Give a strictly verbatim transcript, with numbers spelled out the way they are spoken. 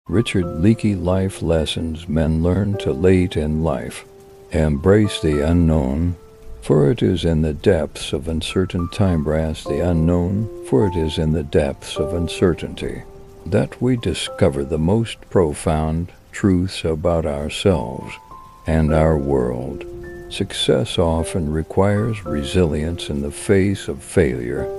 Richard Leakey Life Lessons Men Learn Too Late in Life. Embrace the unknown, for it is in the depths of uncertain time. Embrace the unknown, for it is in the depths of uncertainty that we discover the most profound truths about ourselves and our world. Success often requires resilience in the face of failure,